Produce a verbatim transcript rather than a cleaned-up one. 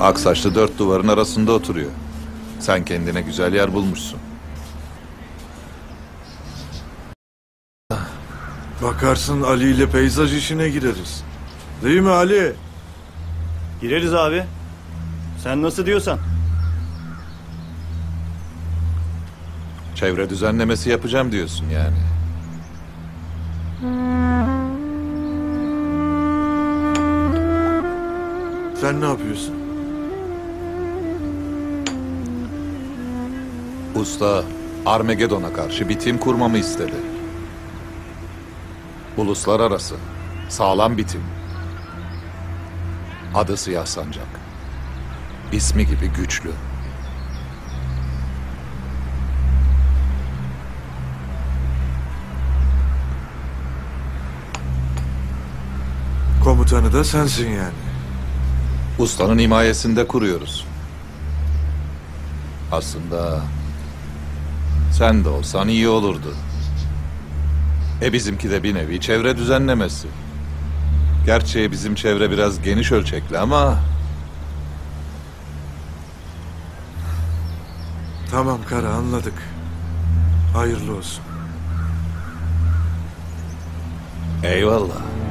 Aksaçlı dört duvarın arasında oturuyor. Sen kendine güzel yer bulmuşsun. Bakarsın Ali ile peyzaj işine gireriz. Değil mi Ali? Gireriz abi. Sen nasıl diyorsan. Çevre düzenlemesi yapacağım diyorsun yani. Sen ne yapıyorsun? Usta Armagedon'a karşı bir tim kurmamı istedi. Uluslararası, sağlam bir tim. Adı Siyah Sancak. İsmi gibi güçlü. Komutanı da sensin yani. Ustanın himayesinde kuruyoruz. Aslında sen de olsan iyi olurdu. E bizimki de bir nevi çevre düzenlemesi. Gerçi bizim çevre biraz geniş ölçekli ama... Tamam Kara, anladık. Hayırlı olsun. Eyvallah.